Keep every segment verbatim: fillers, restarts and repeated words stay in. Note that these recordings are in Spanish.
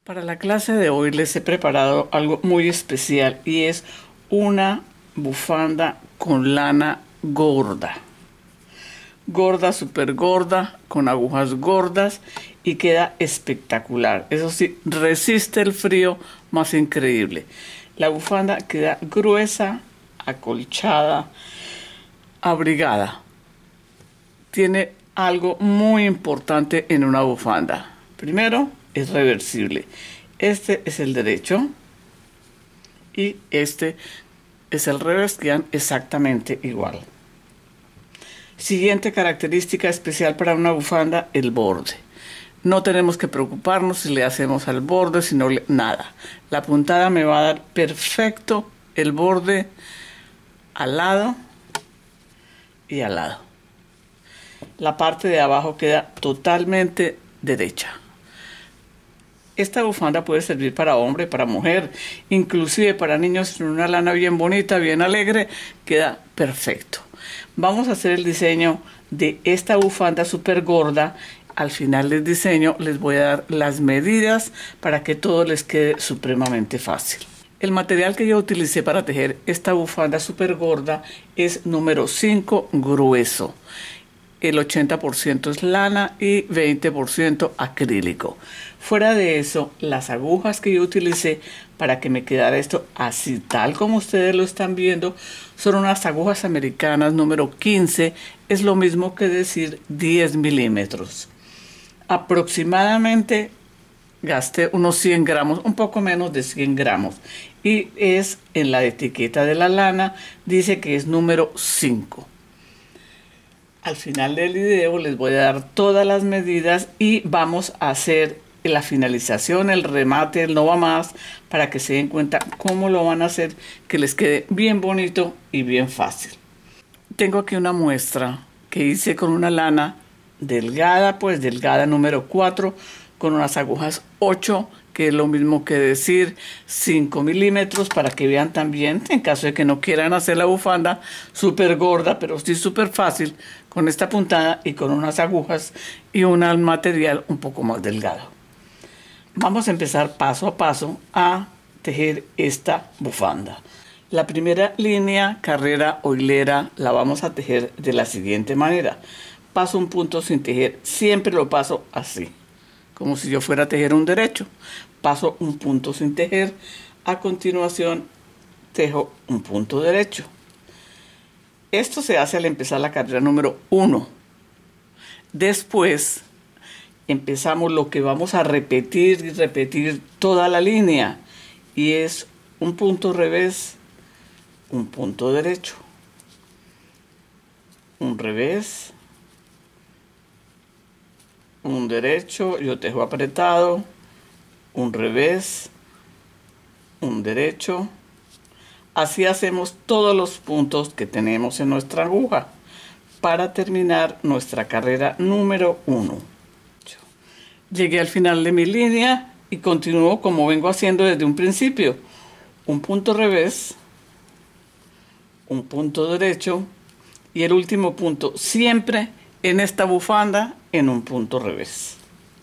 Para la clase de hoy les he preparado algo muy especial y es una bufanda con lana gorda. Gorda, súper gorda, con agujas gordas y queda espectacular. Eso sí, resiste el frío más increíble. La bufanda queda gruesa, acolchada, abrigada. Tiene algo muy importante en una bufanda. Primero, es reversible. Este es el derecho y este es el revés, quedan exactamente igual. Siguiente característica especial para una bufanda, el borde. No tenemos que preocuparnos si le hacemos al borde, si no le, nada. La puntada me va a dar perfecto el borde al lado y al lado. La parte de abajo queda totalmente derecha. Esta bufanda puede servir para hombre, para mujer, inclusive para niños en una lana bien bonita, bien alegre, queda perfecto. Vamos a hacer el diseño de esta bufanda súper gorda. Al final del diseño les voy a dar las medidas para que todo les quede supremamente fácil. El material que yo utilicé para tejer esta bufanda súper gorda es número cinco grueso. El ochenta por ciento es lana y veinte por ciento acrílico. Fuera de eso, las agujas que yo utilicé para que me quedara esto así tal como ustedes lo están viendo, son unas agujas americanas número quince, es lo mismo que decir diez milímetros. Aproximadamente gasté unos cien gramos, un poco menos de cien gramos. Y es en la etiqueta de la lana, dice que es número cinco. Al final del video les voy a dar todas las medidas y vamos a hacer la finalización, el remate, el no va más, para que se den cuenta cómo lo van a hacer, que les quede bien bonito y bien fácil. Tengo aquí una muestra que hice con una lana delgada, pues delgada número cuatro, con unas agujas ocho, que es lo mismo que decir cinco milímetros, para que vean también, en caso de que no quieran hacer la bufanda súper gorda, pero sí súper fácil, con esta puntada y con unas agujas y un material un poco más delgado. Vamos a empezar paso a paso a tejer esta bufanda. La primera línea, carrera o hilera, la vamos a tejer de la siguiente manera. Paso un punto sin tejer, siempre lo paso así, como si yo fuera a tejer un derecho. Paso un punto sin tejer, a continuación tejo un punto derecho. Esto se hace al empezar la carrera número uno. Después empezamos lo que vamos a repetir y repetir toda la línea, y es un punto revés, un punto derecho, un revés, un derecho, yo tejo apretado, un revés, un derecho. Así hacemos todos los puntos que tenemos en nuestra aguja para terminar nuestra carrera número uno. Llegué al final de mi línea y continúo como vengo haciendo desde un principio. Un punto revés, un punto derecho y el último punto siempre en esta bufanda en un punto revés.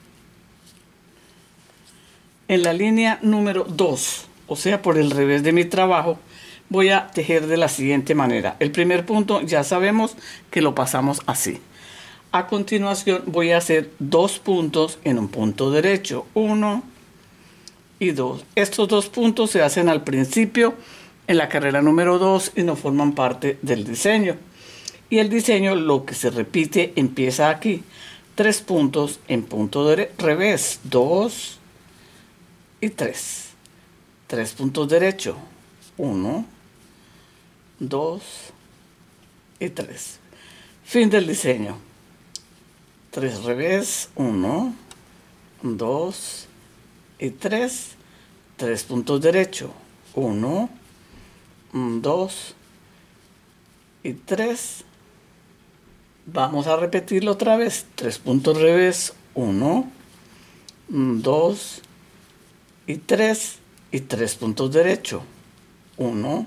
En la línea número dos, o sea por el revés de mi trabajo, voy a tejer de la siguiente manera. El primer punto ya sabemos que lo pasamos así. A continuación voy a hacer dos puntos en un punto derecho, uno y dos. Estos dos puntos se hacen al principio en la carrera número dos y no forman parte del diseño. Y el diseño, lo que se repite, empieza aquí. Tres puntos en punto de revés, dos y tres. Tres puntos derecho, uno, dos y tres. Fin del diseño. Tres revés, uno, dos y tres. Tres puntos derecho, uno, dos y tres. Vamos a repetirlo otra vez. Tres puntos revés, uno, dos y tres. Y tres puntos derecho, uno,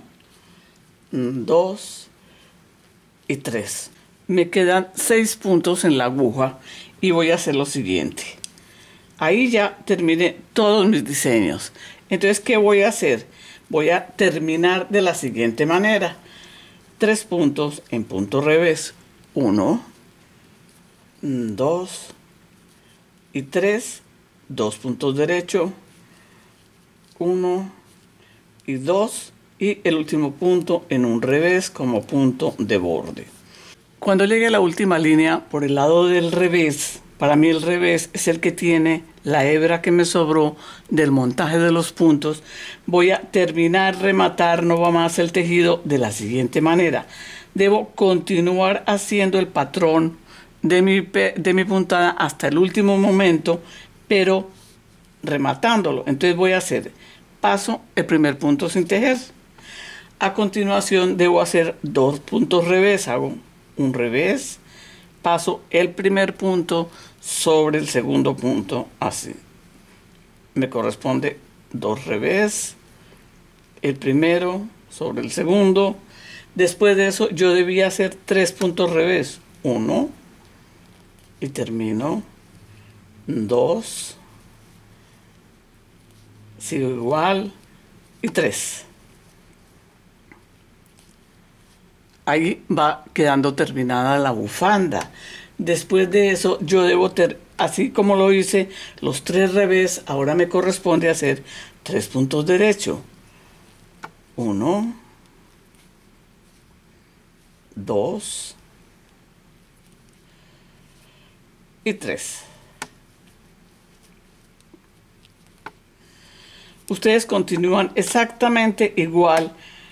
dos y tres. Me quedan seis puntos en la aguja y voy a hacer lo siguiente. Ahí ya terminé todos mis diseños. Entonces, ¿qué voy a hacer? Voy a terminar de la siguiente manera. Tres puntos en punto revés. Uno, dos y tres. Dos puntos derechos. Uno y dos. Y el último punto en un revés como punto de borde. Cuando llegue a la última línea por el lado del revés, para mí el revés es el que tiene la hebra que me sobró del montaje de los puntos, voy a terminar, rematar no va más el tejido de la siguiente manera. Debo continuar haciendo el patrón de mi, de mi puntada hasta el último momento, pero rematándolo. Entonces voy a hacer, paso el primer punto sin tejer. A continuación debo hacer dos puntos revés, hago un revés, paso el primer punto sobre el segundo punto, así. Me corresponde dos revés, el primero sobre el segundo. Después de eso yo debía hacer tres puntos revés, uno, y termino, dos, sigo igual, y tres. Ahí va quedando terminada la bufanda. Después de eso yo debo, ter así como lo hice, los tres revés, ahora me corresponde hacer tres puntos derechos. Uno, dos y tres. Ustedes continúan exactamente igual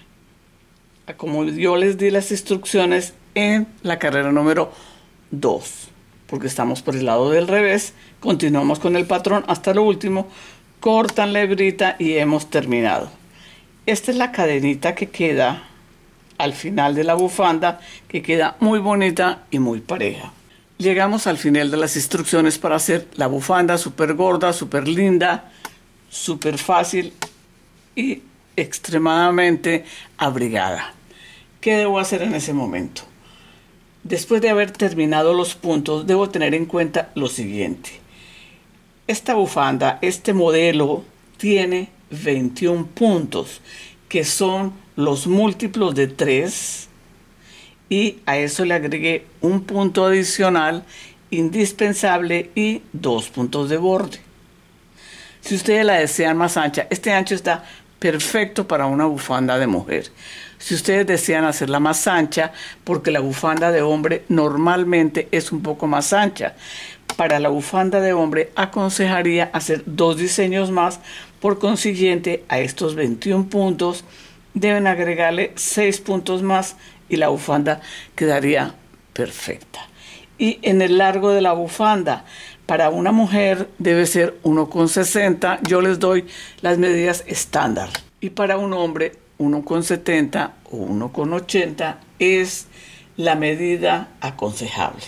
a como yo les di las instrucciones en la carrera número dos, porque estamos por el lado del revés. Continuamos con el patrón hasta lo último, cortan la hebrita y hemos terminado. Esta es la cadenita que queda al final de la bufanda, que queda muy bonita y muy pareja. Llegamos al final de las instrucciones para hacer la bufanda súper gorda, súper linda, súper fácil y extremadamente abrigada. ¿Qué debo hacer en ese momento? Después de haber terminado los puntos, debo tener en cuenta lo siguiente. Esta bufanda, este modelo, tiene veintiún puntos, que son los múltiplos de tres, y a eso le agregué un punto adicional indispensable y dos puntos de borde. Si ustedes la desean más ancha, este ancho está perfecto para una bufanda de mujer. Si ustedes desean hacerla más ancha, porque la bufanda de hombre normalmente es un poco más ancha, para la bufanda de hombre aconsejaría hacer dos diseños más. Por consiguiente, a estos veintiún puntos deben agregarle seis puntos más y la bufanda quedaría perfecta. Y en el largo de la bufanda, para una mujer debe ser uno con sesenta, yo les doy las medidas estándar. Y para un hombre, uno con setenta o uno con ochenta es la medida aconsejable.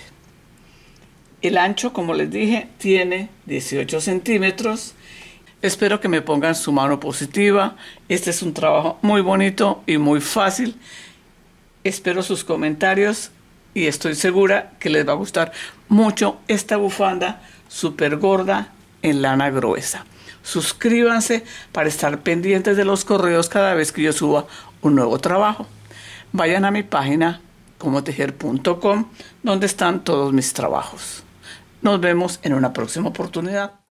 El ancho, como les dije, tiene dieciocho centímetros. Espero que me pongan su mano positiva. Este es un trabajo muy bonito y muy fácil. Espero sus comentarios y estoy segura que les va a gustar mucho esta bufanda súper gorda en lana gruesa. Suscríbanse para estar pendientes de los correos cada vez que yo suba un nuevo trabajo. Vayan a mi página como tejer punto com, donde están todos mis trabajos. Nos vemos en una próxima oportunidad.